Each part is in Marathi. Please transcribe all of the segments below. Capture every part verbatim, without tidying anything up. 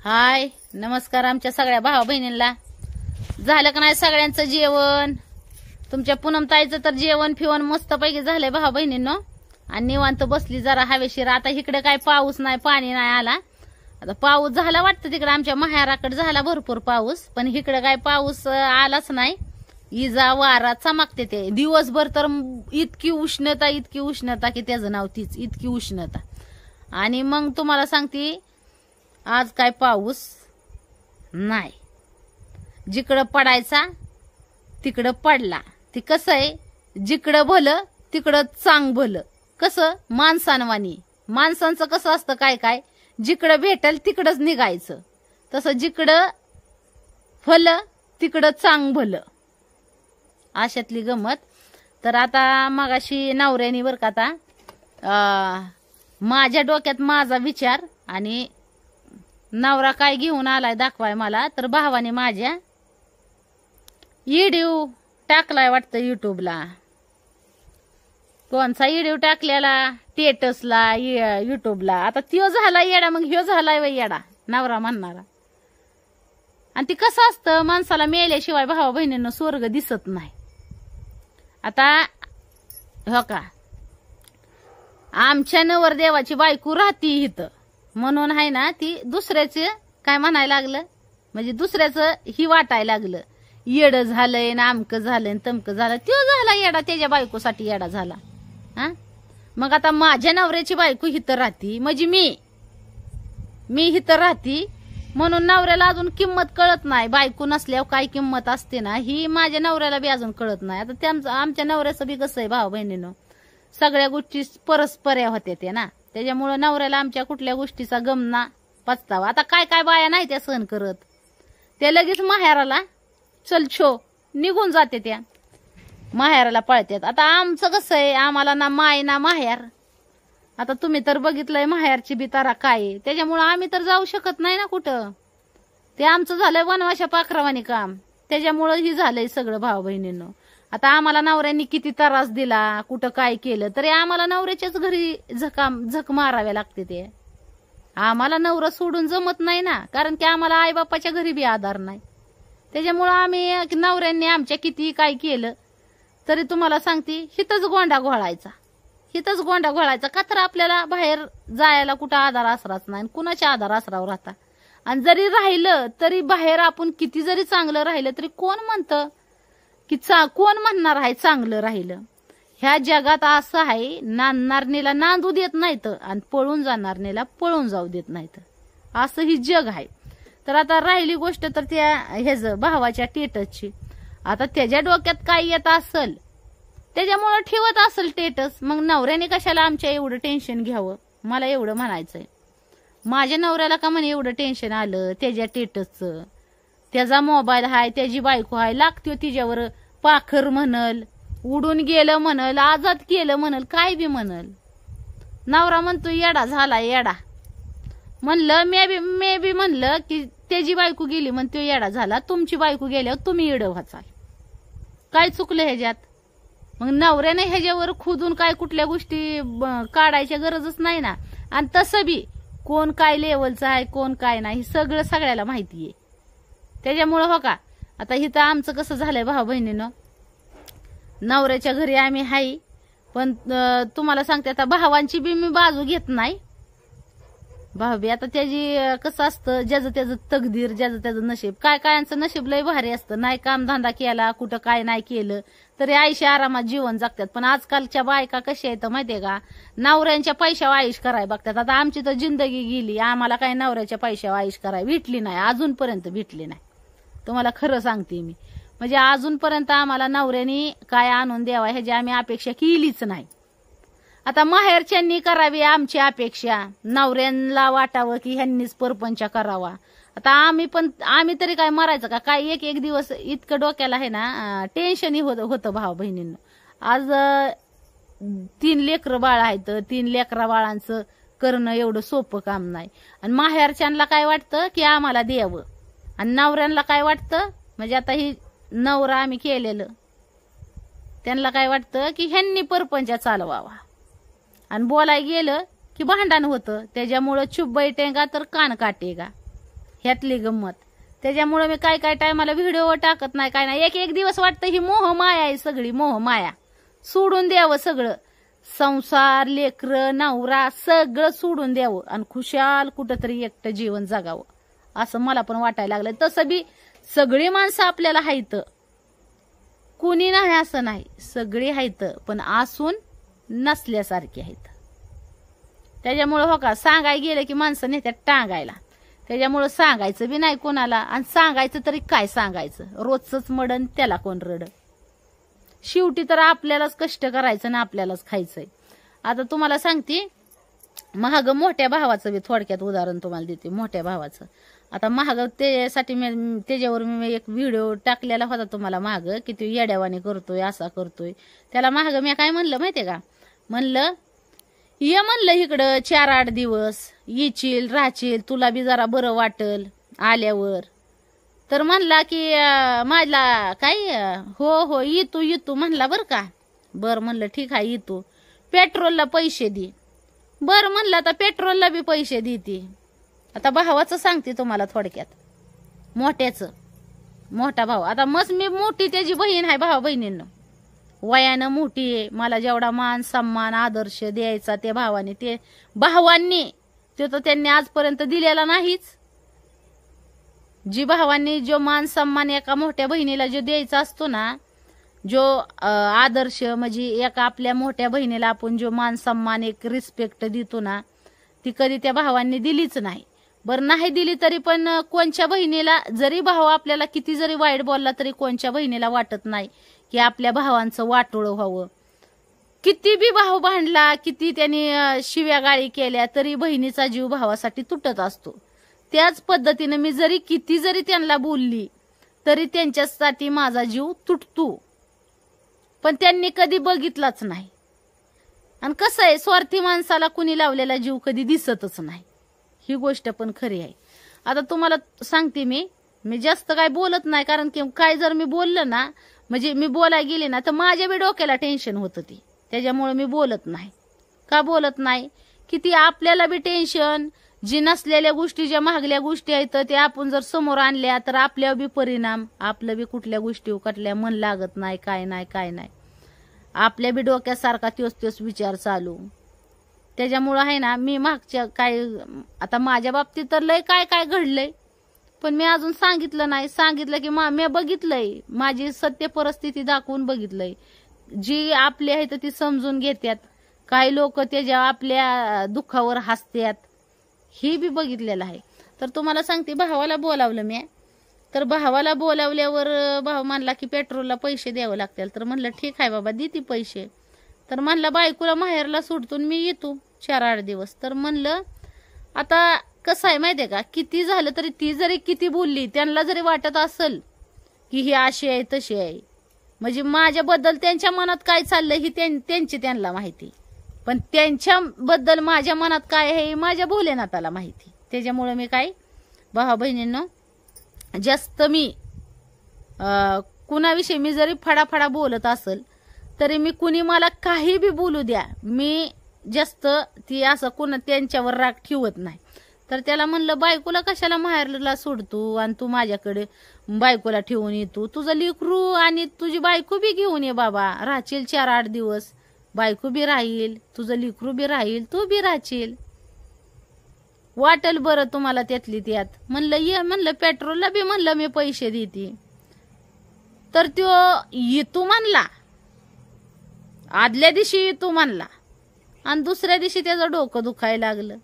हाय नमस्कार आमच्या सगळ्या भावा बहिणींना. झालं का नाही सगळ्यांचं जेवण? तुमच्या पूनम ताईचं तर जेवण फिवण मस्त पैकी झालंय भावा बहिणींनो. आणि निवांत बसली जरा हवेशीर. आता इकडे काय पाऊस नाही पाणी नाही आला. आता पाऊस झाला वाटतं तिकडे आमच्या माहेराकडे झाला भरपूर पाऊस, पण इकडे काय पाऊस आलाच नाही. इजा वारा चमकते ते दिवसभर तर इतकी उष्णता इतकी उष्णता की त्याचं नाव तीच इतकी उष्णता. आणि मग तुम्हाला सांगते आज काय पाऊस नाही. जिकडं पडायचा तिकडं पडला. ती कसं आहे, जिकडं भलं तिकडं चांग भलं. कसं माणसांवानी माणसांचं कसं असतं काय काय, जिकडं भेटल तिकडंच निघायचं. तसं जिकडं भलं तिकडं चांग भलं, अशातली गमत. तर आता मगाशी नवऱ्यानी बरं का आता माझ्या डोक्यात माझा विचार आणि नवरा काय घेऊन आलाय दाखवाय मला. तर भावाने माझ्या व्हिडिओ टाकलाय वाटतं युट्यूबला. कोणचा व्हिडिओ टाकलेला? स्टेटसला युट्यूबला. आता त्यो झाला येडा, मग ह्यो झालाय व येडा नवरा म्हणणारा. आणि ती कसं असतं, माणसाला मेल्याशिवाय भावा बहिणींना स्वर्ग दिसत नाही. आता हो का, आमच्या नवरदेवाची बायको राहती इथं म्हणून आहे ना, ती दुसऱ्याचे काय म्हणायला लागलं, म्हणजे दुसऱ्याचं ही वाटायला लागलं. येड झालंय ना आमकं झालंय तमकं झालं. त्यो झाला येडा, त्याच्या बायकोसाठी येडा झाला. हा मग आता माझ्या नवऱ्याची बायको हिथं राहती, म्हणजे मी मी हिथं राहती म्हणून नवऱ्याला अजून किंमत कळत नाही. बायको नसल्यावर काय किंमत असते ना, ही माझ्या नवऱ्याला बी अजून कळत नाही. आता त्यांचं आमच्या नवऱ्याचं बी कसं आहे भाऊ बहिणीनं, सगळ्या गोष्टी परस्पऱ्या होत्या त्या ना, त्याच्यामुळं नवऱ्याला आमच्या कुठल्या गोष्टीचा गमना पचतावा. आता काय काय बाया नाही त्या सहन करत, त्या लगेच माहेराला चल छो निघून जाते, त्या माहेराला पळतात. आता आमचं कसं आहे, आम्हाला ना माय ना माहेर. आता तुम्ही तर बघितलंय माहेरची बितारा काय, त्याच्यामुळं आम्ही तर जाऊ शकत नाही ना कुठं. ते आमचं झालंय वनवाशा पाखरावानी काम, त्याच्यामुळं ही झालंय सगळं भाऊ बहिणींनो. आता आम्हाला नवऱ्यांनी किती त्रास दिला, कुठं काय केलं तरी आम्हाला नवऱ्याच्याच घरी झकाम झक माराव्या लागते. ते आम्हाला नवरा सोडून जमत नाही ना, कारण की आम्हाला आईबापाच्या घरी बी आधार नाही. त्याच्यामुळं आम्ही नवऱ्यांनी आमच्या किती काय केलं तरी तुम्हाला सांगते हिथंच गोंडा घोळायचा, हिथंच गोंडा घोळायचा. का तर आपल्याला बाहेर जायला कुठं आधार आसराच नाही, कुणाच्या आधार आसरावर राहता. आणि जरी राहिलं तरी बाहेर आपण किती जरी चांगलं राहिलं तरी कोण म्हणतं की चा कोण म्हणणार आहे चांगलं राहिलं. ह्या जगात असं आहे, नांदणारणीला नांदू देत नाहीत आणि पळून जाणारणीला पळून जाऊ देत नाहीत, असं ही जग आहे. तर आता राहिली गोष्ट तर त्या ह्याच भावाच्या टेटसची. आता त्याच्या डोक्यात काय येत असल त्याच्यामुळं ठेवत असेल टेटस. मग नवऱ्याने कशाला आमच्या एवढं टेन्शन घ्यावं, मला एवढं म्हणायचंय. माझ्या नवऱ्याला का म्हणे एवढं टेन्शन आलं त्याच्या टेटसचं. त्याचा मोबाईल हाय, त्याची बायको हाय, लागतो तिच्यावर पाखर म्हणल, उडून गेलं म्हणल, आजाद केलं म्हणल, काय बी म्हणल. नवरा म्हणतो येडा झाला येडा. म्हणलं मे बी मे बी म्हणलं की त्याची बायको गेली म्हणतो येडा झाला, तुमची बायको गेल्यावर तुम्ही येडं व्हाचाल. काय चुकलं ह्याच्यात? मग नवऱ्याने ह्याच्यावर खुदून काय कुठल्या गोष्टी काढायच्या गरजच नाही ना. आणि तसं बी कोण काय लेवलचं आहे कोण काय नाही सगळं सगळ्याला माहिती आहे. त्याच्यामुळं हो का, आता इथं आमचं कसं झालंय भाऊ बहिणीनं, नवऱ्याच्या घरी आम्ही हाय, पण तुम्हाला सांगते आता भावांची बी मी बाजू घेत नाही. भाऊ बी आता त्याची कसं असतं, ज्याचं त्याचं तकदीर, ज्याचं त्याचं नशीब. काय कायांचं नशीब लय भारी असतं, नाही कामधंदा केला कुठं काय नाही केलं तरी आयुष्य आरामात जीवन जगतात. पण आजकालच्या बायका कशा आहेत माहितीये का, नवऱ्यांच्या पैशावर आयुष करायला बघतात. आता आमची तर जिंदगी गेली, आम्हाला काही नवऱ्याच्या पैशावर आयुष करायला भेटली नाही, अजूनपर्यंत भेटली नाही. तुम्हाला खरं सांगते मी, म्हणजे अजूनपर्यंत आम्हाला नवऱ्याने काय आणून द्यावा ह्याची आम्ही अपेक्षा केलीच नाही. आता माहेरच्यांनी करावी आमची अपेक्षा, नवऱ्यांना वाटावं की ह्यांनीच परपंच करावा. आता आम्ही पण आम्ही तरी काय मरायचं का काय, एक एक दिवस इतकं डोक्याला आहे ना टेन्शनही होत होतं भाऊ बहिणींना. आज तीन लेकरं बाळ आहेत, तीन लेकरा बाळांचं करणं एवढं सोपं काम नाही. आणि माहेरच्यांना काय वाटतं की आम्हाला द्यावं, आणि नवऱ्यांना काय वाटतं, म्हणजे आता ही नवरा आम्ही केलेलं त्यांना काय वाटतं की ह्यांनी परपंच चालवावा. आणि बोलाय गेलं की भांडण होतं, त्याच्यामुळं चुप बैठेगा तर कान काटेगा, ह्यातली गंमत. त्याच्यामुळे मी काय काय टायमाला व्हिडिओ टाकत नाही, काय नाही. एक एक दिवस वाटतं ही मोह माया आहे, सगळी मोह माया सोडून द्यावं. सगळं संसार, लेकरं, नवरा सगळं सोडून द्यावं आणि खुशाल कुठंतरी एकटं जीवन जगावं असं मला पण वाटायला लागलं. तसं बी सगळी माणसं आपल्याला हायत, कुणी नाही असं नाही, सगळी हायत, पण असून नसल्यासारखी आहेत. त्याच्यामुळे हो का सांगाय गेलं की माणसं नेत्यात टांगायला. त्याच्यामुळं सांगायचं बी नाही कोणाला, आणि सांगायचं तरी काय सांगायचं, रोजच मडन त्याला कोण रड. शेवटी तर आपल्यालाच कष्ट करायचं ना आपल्यालाच खायचंय. आता तुम्हाला सांगते, महाग मोठ्या भावाचं बी थोडक्यात उदाहरण तुम्हाला देते. मोठ्या भावाचं आता महाग त्यासाठी मी त्याच्यावर मी एक व्हिडिओ टाकलेला होता तुम्हाला महाग, की तो येड्यावानी करतोय, असा करतोय. त्याला महाग मी काय म्हणलं माहितीये का, म्हणलं ये म्हणलं इकडं चार आठ दिवस येशील राहशील, तुला बी जरा बरं वाटल आल्यावर. तर म्हणला की माझला काय हो हो येतो येतो म्हणला बरं का. बरं म्हणलं ठीक आहे येतो. पेट्रोलला पैसे दे. बरं म्हणलं आता पेट्रोलला बी पैसे देते. आता भावाचं सांगते तुम्हाला थोडक्यात, मोठ्याचं. मोठा भाऊ आता मस्त मी मोठी त्याची बहीण आहे, भावा बहिणींना वयानं मोठी आहे. मला जेवढा मान सन्मान आदर्श द्यायचा त्या भावाने, ते भावांनी ते तर त्यांनी आजपर्यंत दिलेला नाहीच. जी भावांनी जो मान सन्मान एका मोठ्या बहिणीला जो द्यायचा असतो ना, जो आदर्श म्हणजे एका आपल्या मोठ्या बहिणीला आपण जो मान सन्मान एक रिस्पेक्ट देतो ना, ती कधी त्या भावांनी दिलीच नाही. बरं नाही दिली तरी पण कोणच्या बहिणीला जरी भाऊ आपल्याला किती जरी वाईट बोलला तरी कोणच्या बहिणीला वाटत नाही की आपल्या भावांचं वाटोळं व्हावं. किती बी भाऊ भांडला, किती त्यांनी शिव्या गाळी केल्या तरी बहिणीचा जीव भावासाठी तुटत असतो. त्याच पद्धतीने मी जरी किती जरी त्यांना बोलली तरी त्यांच्यासाठी माझा जीव तुटतो, पण त्यांनी कधी बघितलाच नाही. आणि कसं आहे, स्वार्थी माणसाला कुणी लावलेला जीव कधी दिसतच नाही, ही गोष्ट पण खरी आहे. आता तुम्हाला सांगते मी मी जास्त काय बोलत नाही, कारण की काय जर मी बोललं ना, म्हणजे मी बोलायला गेले ना तर माझ्या बी डोक्याला टेन्शन होतं ती. त्याच्यामुळे मी बोलत नाही. का बोलत नाही की ती आपल्याला बी टेन्शन, जी नसलेल्या गोष्टी ज्या महागल्या गोष्टी आहेत त्या आपण जर समोर आणल्या तर आपल्यावर बी परिणाम, आपलं बी कुठल्या गोष्टी उकटल्या मन लागत नाही, काय नाही काय नाही, आपल्या बी डोक्यासारखा त्योच त्योच विचार चालू. त्याच्यामुळं आहे ना, मी मागच्या काय आता माझ्या बाबतीत तर लय काय काय घडलंय, पण मी अजून सांगितलं नाही. सांगितलं की मा मी बघितलंय, माझी सत्य परिस्थिती दाखवून बघितलंय. जी आपली आहे ती समजून घेतात, काही लोक त्याच्या आपल्या दुःखावर हसतात, हे बी बघितलेलं आहे. तर तुम्हाला सांगते, भावाला बोलावलं मी, तर भावाला बोलावल्यावर भाऊ म्हणला की पेट्रोलला पैसे द्यावे लागतील. तर म्हणलं ठीक आहे बाबा देते पैसे. तर म्हणला बायकोला माहेरला सोडतून मी येतो चार आठ दिवस. तर म्हणलं आता कसं आहे माहितीये का, किती झालं तरी ती जरी किती बोलली, त्यांना जरी वाटत असेल की ही अशी आहे तशी आहे, म्हणजे माझ्याबद्दल त्यांच्या मनात काय चाललंय ही त्यांची त्यांना माहिती, पण त्यांच्याबद्दल माझ्या मनात काय आहे माझ्या भोलेनाथाला माहिती. त्याच्यामुळे मी काय भावा बहिणींनो, जास्त मी कुणाविषयी मी जरी फडाफडा बोलत असेल तरी मी कुणी मला काही बी बोलू द्या, मी जास्त ती असं कुणा त्यांच्यावर राग ठेवत नाही. तर त्याला म्हणलं बायकोला कशाला माहेरला सोडतो आणि तू माझ्याकडे बायकोला ठेवून येतो, तुझं लेकरू आणि तुझी बायको बी घेऊन ये बाबा, राहशील चार आठ दिवस, बायको बी राहील, तुझं लेकरू बी राहील, तू बी राहशील, वाटेल बरं तुम्हाला त्यातली त्यात. म्हणलं ये, म्हणलं पेट्रोलला बी म्हणलं मी पैसे देते. तर तो येतो म्हणला, आदल्या दिवशी येतो म्हणला आणि दुसऱ्या दिवशी त्याचं डोकं दुखायला लागलं,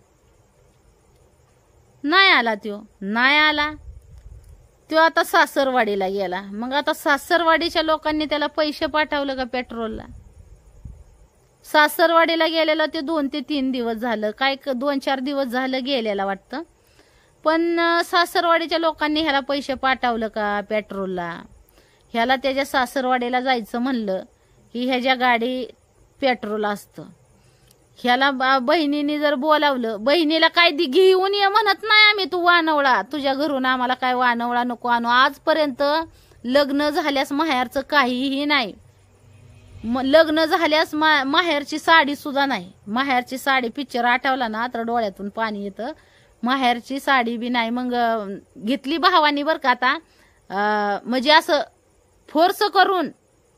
नाही आला. त्यो नाही आला, तो आता सासरवाडीला गेला. मग आता सासरवाडीच्या लोकांनी त्याला पैसे पाठवलं का पेट्रोलला? सासरवाडीला गेलेला ते दोन ते तीन दिवस झालं, काय दोन चार दिवस झालं गेलेला वाटतं, पण सासरवाडीच्या लोकांनी ह्याला पैसे पाठवलं का पेट्रोलला? ह्याला त्याच्या सासरवाडीला जायचं म्हणलं की ह्याच्या गाडी पेट्रोल असतं. ह्याला बहिणीने जर बोलावलं, बहिणीला काय दी घेऊन ये म्हणत नाही आम्ही, तू वानवळा तुझ्या घरून, आम्हाला काय वानवळा नको आणू. आजपर्यंत लग्न झाल्यास माहेरचं काहीही नाही, लग्न झाल्यास माहेरची साडी सुद्धा नाही. माहेरची साडी पिक्चर आठवला ना तर डोळ्यातून पाणी येतं. माहेरची साडी बी नाही. मग घेतली भावानी बरं का आता, म्हणजे असं फोर्स करून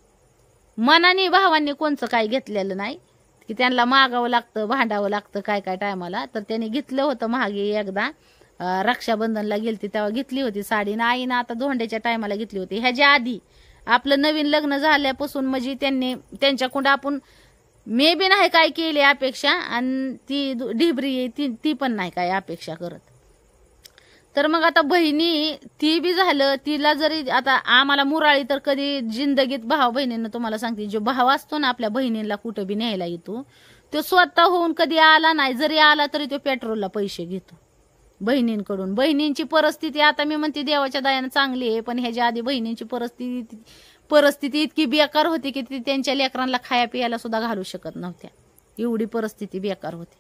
मनाने भावांनी कोणचं काय घेतलेलं नाही की त्यांना मागावं लागतं, भांडावं लागतं काय काय टायमाला. तर त्यांनी घेतलं होतं महागे एकदा, रक्षाबंधनला गेलती तेव्हा घेतली होती साडी. ना आईनं आता धोंड्याच्या टायमाला घेतली होती. ह्याच्या आधी आपलं नवीन लग्न झाल्यापासून म्हणजे त्यांनी त्यांच्याकडून आपण मे बी नाही काय केली अपेक्षा, आणि ती ढिबरी ती ती पण नाही काय अपेक्षा करत. तर मग आता बहिणी ती बी झालं, तिला जरी आता आम्हाला मुराळी तर कधी जिंदगीत भाव बहिणींना तुम्हाला सांगते, जो भाव असतो ना आपल्या बहिणींना कुठं बी न्यायला येतो, तो स्वतः होऊन कधी आला नाही. जरी आला तरी तो पेट्रोलला पैसे घेतो बहिणींकडून. बहिणींची परिस्थिती आता मी म्हणते देवाच्या दयानं चांगली आहे, पण ह्याच्या आधी बहिणींची परिस्थिती परिस्थिती इतकी बेकार होती की ती त्यांच्या लेकरांना खाया पियाला सुद्धा घालू शकत नव्हत्या. एवढी परिस्थिती बेकार होती.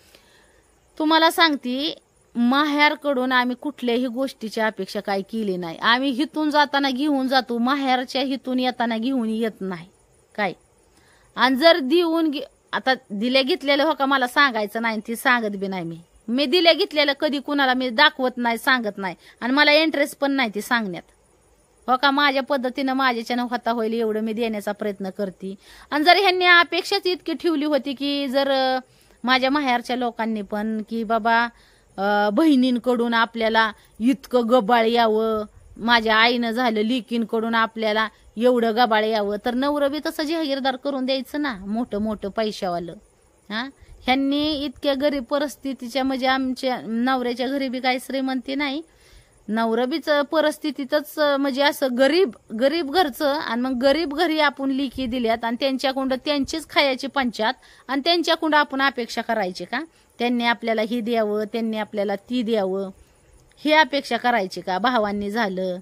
तुम्हाला सांगते, माहेरकडून आम्ही कुठल्याही गोष्टीची अपेक्षा काय केली नाही. आम्ही हिथून जाताना घेऊन जातो, माहेरच्या हिथून येताना घेऊन येत नाही काय. आणि जर देऊन आता दिल्या घेतलेलं हो का मला सांगायचं नाही, ती सांगत बी नाही. मी मी दिल्या घेतलेलं कधी कुणाला मी दाखवत नाही, सांगत नाही, आणि मला इंटरेस्ट पण नाही ती सांगण्यात हो का. माझ्या पद्धतीनं माझ्याच्यानं होता होईल एवढं मी देण्याचा प्रयत्न करते. आणि जर ह्यांनी अपेक्षाच इतकी ठेवली होती की जर माझ्या माहेरच्या लोकांनी पण की बाबा बहिणींकडून आपल्याला इतकं गबाळ यावं, माझ्या आईनं झालं लिकींकडून आपल्याला एवढं गबाळ यावं, तर नवरं बी तसं जहागीरदार करून द्यायचं ना, मोठं मोठं पैशावालं. हा, ह्यांनी इतक्या गरीब परिस्थितीच्या, म्हणजे आमच्या नवऱ्याच्या घरी बी काही श्रीमंती नाही, नवरं बीच परिस्थितीतच म्हणजे असं गरीब गरीब घरचं. आणि मग गरीब घरी आपण लिकी दिल्यात आणि त्यांच्याकडं त्यांचीच खायची पंचात, आणि त्यांच्याकडं आपण अपेक्षा करायची का त्यांनी आपल्याला ही द्यावं, त्यांनी आपल्याला ती द्यावं, ही अपेक्षा करायची का. भावांनी झालं,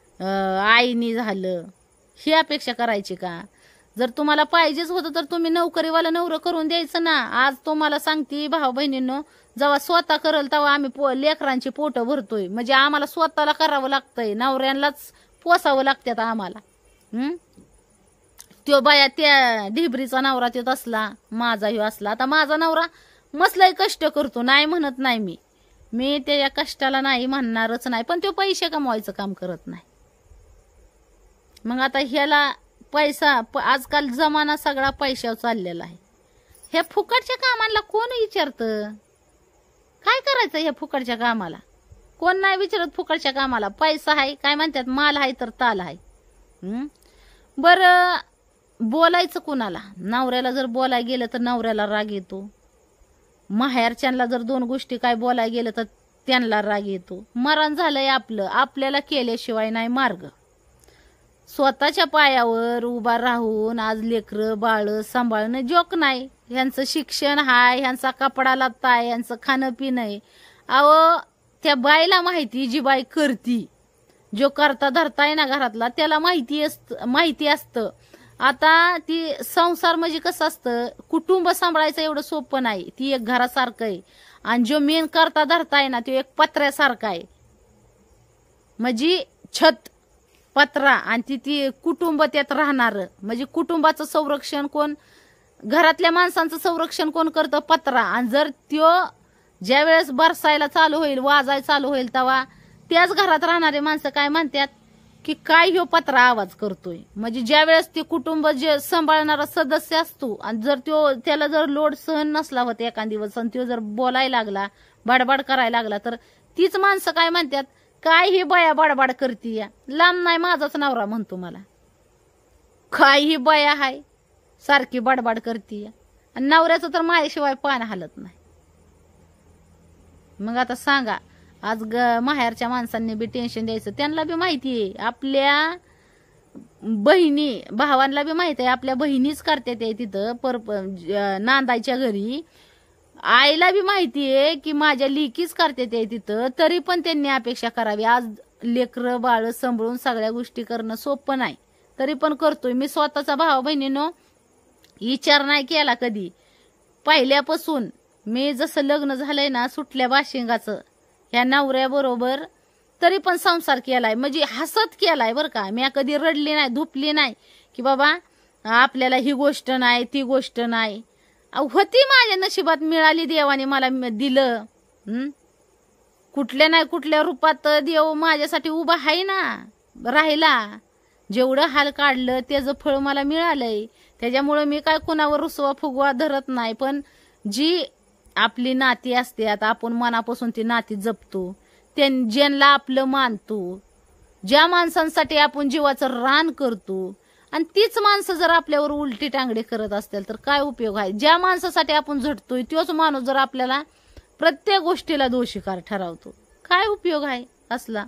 आईनी झालं, ही अपेक्षा करायची का. जर तुम्हाला पाहिजेच होतं तर तुम्ही नोकरीवाला नवरं करून द्यायचं ना. आज तुम्हाला सांगते भाऊ बहिणींनो, जेव्हा स्वतः करल तेव्हा आम्ही पो लेकरांची पोटं भरतोय, म्हणजे आम्हाला स्वतःला करावं लागतंय, नवऱ्यांनाच पोसावं लागतात आम्हाला. हम्म त्यो बाया त्या ढिबरीचा नवरा त्यो असला, माझा ह्यो असला. आता माझा नवरा मसलाही कष्ट करतो, नाही म्हणत नाही मी मी त्या कष्टाला नाही म्हणणारच नाही, पण तो पैसे कमवायचं काम करत नाही. मग आता ह्याला पैसा, आजकाल जमाना सगळा पैशावर चाललेला आहे. हे फुकटच्या कामाला कोण विचारतं, काय करायचं ह्या फुकटच्या कामाला, कोण नाही विचारत. फुकटच्या कामाला पैसा आहे, काय म्हणतात, माल आहे तर ताल आहे. हम्म बरं, बोलायचं कुणाला. नवऱ्याला जर बोलाय गेलं तर नवऱ्याला राग येतो, माहेरच्यांना जर दोन गोष्टी काय बोलाय गेलं तर त्यांना राग येतो. मरण झालंय आपलं, आपल्याला केल्याशिवाय नाही मार्ग. स्वतःच्या पायावर उभा राहून आज लेकरं बाळ सांभाळणं जोक नाही. ह्यांचं शिक्षण हाय, ह्यांचा कपडा लत्ता आहे, ह्यांचं खाणं पिणं आहे. अहो त्या बाईला माहिती, जी बाई करती, जो करता धरताय ना घरातला, त्याला माहिती असत माहिती असतं. आता ती संसार म्हणजे कसं असतं, कुटुंब सांभाळायचं एवढं सोपं नाही. ती एक घरासारखं आहे, आणि जो मेन करता धरताय ना तो एक पत्र्यासारखा आहे, म्हणजे छत पत्रा, आणि ती ती कुटुंब त्यात राहणार. म्हणजे कुटुंबाचं संरक्षण कोण, घरातल्या माणसांचं संरक्षण कोण करतं, पत्रा. आणि जर त्यो ज्या वेळेस बरसायला चालू होईल, वाजायला चालू होईल, तेव्हा त्याच घरात राहणारे माणसं काय म्हणतात की काय ह्यो पत्रा आवाज करतोय. म्हणजे ज्या वेळेस ते कुटुंब जे सांभाळणारा सदस्य असतो, आणि जर त्यो त्याला जर लोड सहन नसला होता एखाद दिवस, आणि तो जर बोलायला लागला, बडबड करायला लागला, तर तीच माणसं काय म्हणतात, काय ही बया बडबड करती, लांब नाही माझाच नवरा म्हणतो मला, काय ही बया हाय सारखी बडबड करती. आणि नवऱ्याचं तर माझ्याशिवाय पान हालत नाही. मग आता सांगा, आज ग माहेरच्या माणसांनी बी टेन्शन द्यायचं, त्यांना बी माहिती आहे, आपल्या बहिणी भावांना बी माहिती आहे, आपल्या बहिणीच करते ते तिथं पर नांदायच्या घरी. आईला बी माहिती आहे की माझ्या लिकीच करते ते तिथं, तरी पण त्यांनी अपेक्षा करावी. आज लेकरं बाळ सांभाळून सगळ्या गोष्टी करणं सोपं नाही, तरी पण करतोय. मी स्वतःचा भावा बहिणीनो विचार नाही केला कधी. पहिल्यापासून मी जसं लग्न झालंय ना सुटल्या बाशिंगाचं ह्या नवऱ्याबरोबर, तरी पण संसार केलाय, म्हणजे हसत केलाय बरं का. मी कधी रडली नाही, धुपली नाही की बाबा आपल्याला ही गोष्ट नाही ती गोष्ट नाही. होती माझ्या नशिबात, मिळाली देवाने मला दिलं. हम्म कुठल्या नाही कुठल्या रूपात देव माझ्यासाठी उभा आहे ना राहिला. जेवढं हाल काढलं त्याचं फळ मला मिळालंय. त्याच्यामुळं मी काय कुणावर रुसवा फुगवा धरत नाही. पण जी आपली नाती असते, आता आपण मनापासून ती नाती जपतो, त्या ज्यांना आपलं मानतो, ज्या माणसांसाठी आपण जीवाचं रान करतो, आणि तीच माणसं जर आपल्यावर उलटी टांगडे करत असतील तर काय उपयोग आहे. ज्या माणसासाठी आपण झटतोय तोच माणूस जर आपल्याला प्रत्येक गोष्टीला दोषीकार ठरवतो, काय उपयोग आहे. असला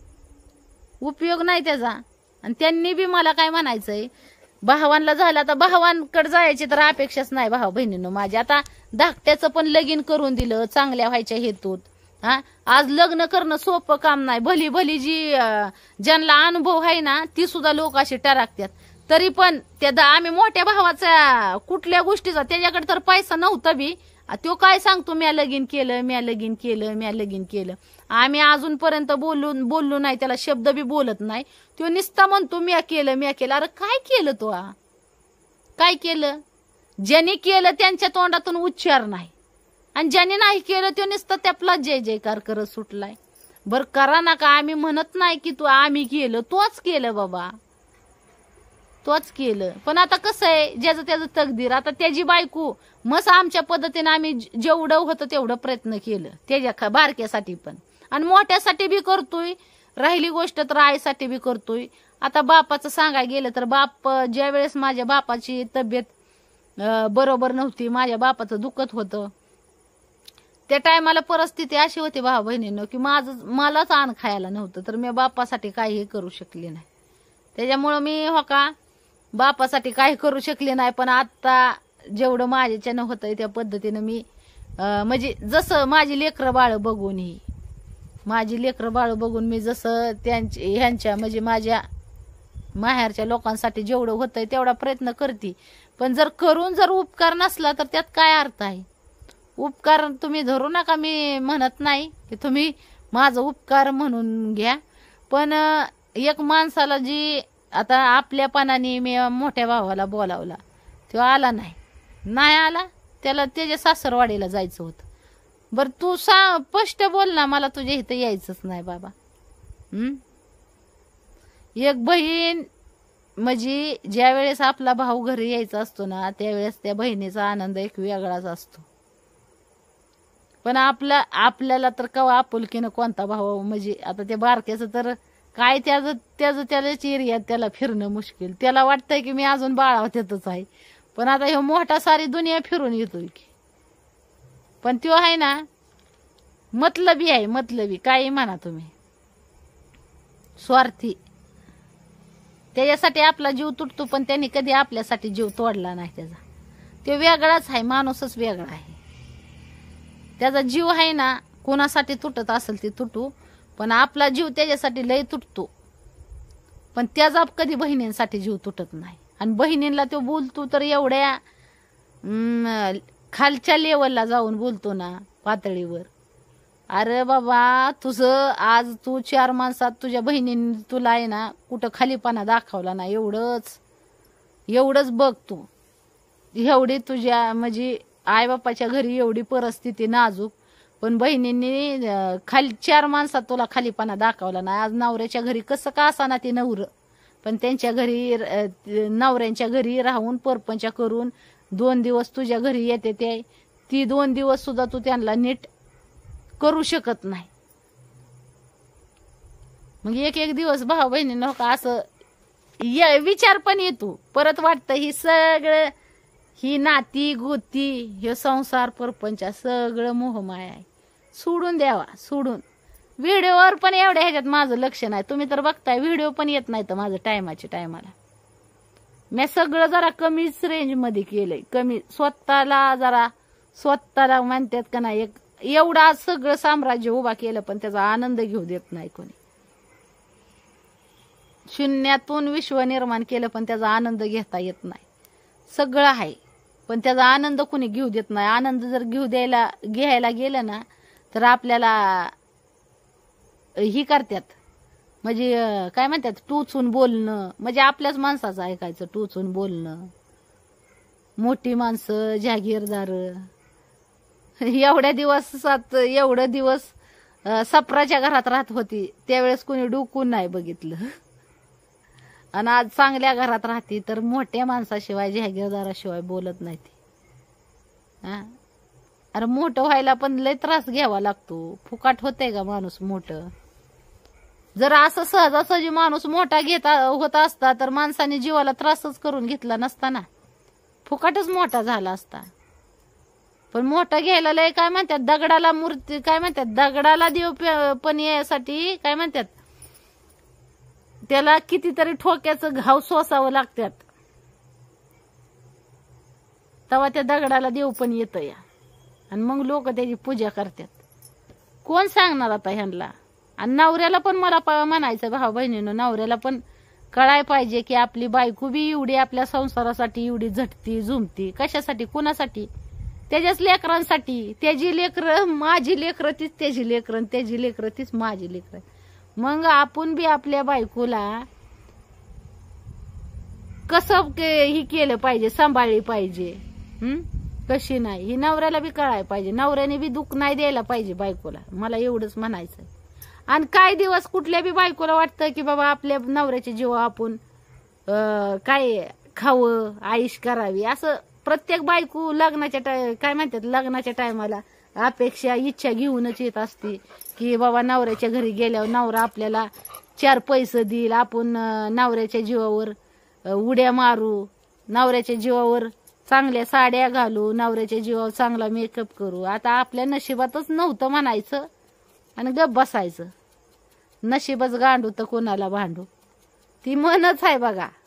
उपयोग नाही त्याचा. आणि त्यांनी बी मला काय म्हणायचंय, भावांना झालं आता भावांकडे जायची तर अपेक्षाच नाही भाऊ बहिणीनं माझ्या. आता धाकट्याचं पण लगीन करून दिलं चांगल्या व्हायच्या हेतूत. हा आज लग्न करणं सोपं काम नाही. भली भली जी ज्यांना अनुभव आहे ना ती सुद्धा लोक अशी टराकतात. तरी पण त्या आम्ही मोठ्या भावाचा कुठल्या गोष्टीचा त्याच्याकडे तर पैसा नव्हता बी, तो काय सांगतो म्या लगीन केलं म्या लगीन केलं म्या लगीन केलं. आम्ही अजूनपर्यंत बोलून बोललो नाही, त्याला शब्द बी बोलत नाही. तो निस्ता म्हणतो म्या केलं म्या केलं. अरे काय केलं तो, काय केलं. ज्यांनी केलं त्यांच्या तोंडातून उच्चार नाही, आणि ज्याने नाही केलं तो नुसतं त्यापला जय जयकार करत सुटलाय. बर करा नका आम्ही म्हणत नाही की तू आम्ही केलं, तोच केलं बाबा, तोच केलं. पण आता कसं आहे ज्याचं त्याचं तकदीर. आता त्याची बायको मस आमच्या पद्धतीने आम्ही जेवढं होतं तेवढं प्रयत्न केलं त्याच्या बारक्यासाठी पण, आणि मोठ्यासाठी बी करतोय. राहिली गोष्ट तर आईसाठी बी करतोय. आता बापाचं सांगायला गेलं तर बाप ज्या वेळेस माझ्या बापाची तब्येत बरोबर नव्हती, माझ्या बापाचं दुखत होतं, त्या टायमाला परिस्थिती अशी होती भाऊ बहिणीनं की माझं मलाच अन्न खायला नव्हतं, तर मी बापासाठी काही करू शकले नाही. त्याच्यामुळं मी हो का बापासाठी काही करू शकले नाही. पण आता जेवढं माझ्याच्यानं होतंय त्या पद्धतीनं मी म्हणजे जसं माझी लेकरं बाळ बघून ही माझी लेकरं बाळ बघून मी जसं त्यांची ह्यांच्या म्हणजे माझ्या माहेरच्या लोकांसाठी जेवढं होतंय तेवढा प्रयत्न करते. पण जर करून जर उपकार नसला तर त्यात काय अर्थ आहे. उपकार तुम्ही धरू नका, मी म्हणत नाही की तुम्ही माझं उपकार म्हणून घ्या. पण एक माणसाला जी आता आपल्या पानाने मी मोठ्या भावाला बोलावला, तो आला नाही नाही आला, त्याला त्याच्या सासरवाडीला जायचं होतं. बर तू सा स्पष्ट बोल ना, मला तुझ्या इथं यायचंच नाही बाबा. हम्म एक बहीण म्हणजे ज्या वेळेस आपला भाऊ घरी यायचा असतो ना त्यावेळेस त्या बहिणीचा आनंद एक वेगळाच असतो. पण आपला आपल्याला तर कवा आपुलकीनं कोणता भाऊ म्हणजे आता त्या बारक्याचं तर काय त्याचं त्याचं त्याच्याच एरियात त्याला फिरणं मुश्किल. त्याला वाटतंय की मी अजून बाळावत्यातच आहे, पण आता ह्यो मोठा सारी दुनिया फिरून येतोय की. पण तो आहे ना मतलबी आहे, मतलबी काही म्हणा तुम्ही, स्वार्थी. त्याच्यासाठी आपला जीव तुटतो, पण त्यांनी कधी आपल्यासाठी जीव तोडला नाही. त्याचा तो वेगळाच आहे, माणूसच वेगळा आहे. त्याचा जीव आहे ना कोणासाठी तुटत असेल ते तुटू, पण आपला जीव त्याच्यासाठी लय तुटतो. पण त्याचा कधी बहिणींसाठी जीव तुटत नाही. आणि बहिणींना तो बोलतो तर एवढ्या खालच्या लेवलला जाऊन बोलतो ना, पातळीवर. अरे बाबा तुझं आज तू चार माणसात तुझ्या बहिणीने तुला आहे ना कुठं खालीपणा दाखवला ना, एवढंच एवढंच बघ तू. एवढी तुझ्या म्हणजे आईबापाच्या घरी एवढी परिस्थिती नाजूक, पण बहिणींनी खाली चार माणसात तुला खालीपणा दाखवला ना. आज नवऱ्याच्या घरी कसं का असाना ते नवरं, पण त्यांच्या घरी नवऱ्यांच्या घरी राहून परपंच करून दोन दिवस तुझ्या घरी येते ते, ती दोन दिवस सुद्धा तू त्यांना नीट करू शकत नाही. मग एक एक दिवस भाऊ बहिणीनं का असं विचार पण येतो. परत वाटतं ही सगळं ही नाती गोती हे संसार परपंच सगळं मोहमाया आहे, सोडून द्यावा. सोडून व्हिडिओवर पण एवढ्या ह्याच्यात माझं लक्ष नाही. तुम्ही तर बघताय व्हिडिओ पण येत नाही तर माझं टायमाच्या टायमाला. मी सगळं जरा कमीच रेंज मध्ये केलंय, कमी. स्वतःला जरा स्वतःला म्हणतात का नाही एक एवढा सगळं साम्राज्य उभा केलं पण त्याचा आनंद घेऊ देत नाही कोणी. शून्यातून विश्व निर्माण केलं पण त्याचा आनंद घेता येत नाही. सगळं आहे पण त्याचा आनंद कोणी घेऊ देत नाही. आनंद जर घेऊ द्यायला घ्यायला गेलं ना तर आपल्याला ही करतात म्हणजे काय म्हणतात टोचून बोलणं, म्हणजे आपल्याच माणसाचं ऐकायचं, टोचून बोलणं. मोठी माणसं जागीरदार एवढ्या दिवसात एवढं दिवस सपराच्या घरात राहत होती त्यावेळेस कोणी डुकून नाही बघितलं, आणि आज चांगल्या घरात राहते तर मोठ्या माणसाशिवाय जहागीरदाराशिवाय बोलत नाही ती. हा, अरे मोठं व्हायला पण लय त्रास घ्यावा लागतो, फुकाट होते का माणूस मोठं? जर असं सहजासहजी माणूस मोठा घेता होत असता तर माणसाने जीवाला त्रासच करून घेतला नसता ना, फुकाटच मोठा झाला असता. पण मोठा घ्यायला लय काय म्हणतात, दगडाला मूर्ती काय म्हणतात, दगडाला देव पण यासाठी काय म्हणतात, त्याला कितीतरी ठोक्याचं घाव सोसावं लागतात, तेव्हा त्या दगडाला देव पण येतं या, आणि मग लोक त्याची पूजा करतात. कोण सांगणार आता ह्यांना? आणि नवऱ्याला पण मला म्हणायचं भाऊ बहिणीनं, नवऱ्याला पण कळाय पाहिजे की आपली बायको बी एवढी आपल्या संसारासाठी एवढी झटती झुमती कशासाठी, कुणासाठी? त्याच्याच लेकरांसाठी. त्याची लेकरं माझी लेकरं तीच त्याची लेकरं, त्याची लेकरं तीच माझी लेकरं. मग आपण बी आपल्या बायकोला कसं ही केलं पाहिजे, सांभाळली पाहिजे. हम्म कशी नाही ही नवऱ्याला बी कळाय पाहिजे, नवऱ्याने बी दुःख नाही द्यायला पाहिजे बायकोला, मला एवढंच म्हणायचं. आणि काय दिवस कुठल्या बी बायकोला वाटतं की बाबा आपल्या नवऱ्याच्या जीवा आपण काय खावं, आईश करावी, असं प्रत्येक बायको लग्नाच्या टाय काय म्हणतात लग्नाच्या टायमाला अपेक्षा इच्छा घेऊनच येत असते की बाबा नवऱ्याच्या घरी गेल्यावर नवरा आपल्याला चार पैसे देईल, आपण नवऱ्याच्या जीवावर उड्या मारू, नवऱ्याच्या जीवावर चांगल्या साड्या घालू, नवऱ्याच्या जीवावर चांगला मेकअप करू. आता आपल्या नशिबातच नव्हतं म्हणायचं आणि गप बसायचं. नशीबच गांडू तर कोणाला भांडू, ती म्हणच आहे बघा.